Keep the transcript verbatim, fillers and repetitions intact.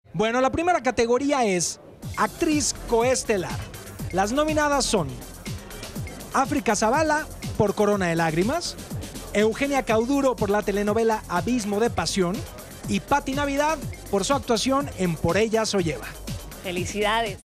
Bueno, la primera categoría es actriz coestelar. Las nominadas son África Zavala por Corona de Lágrimas, Eugenia Cauduro por la telenovela Abismo de Pasión y Patti Navidad por su actuación en Por ella Soy Eva. Felicidades.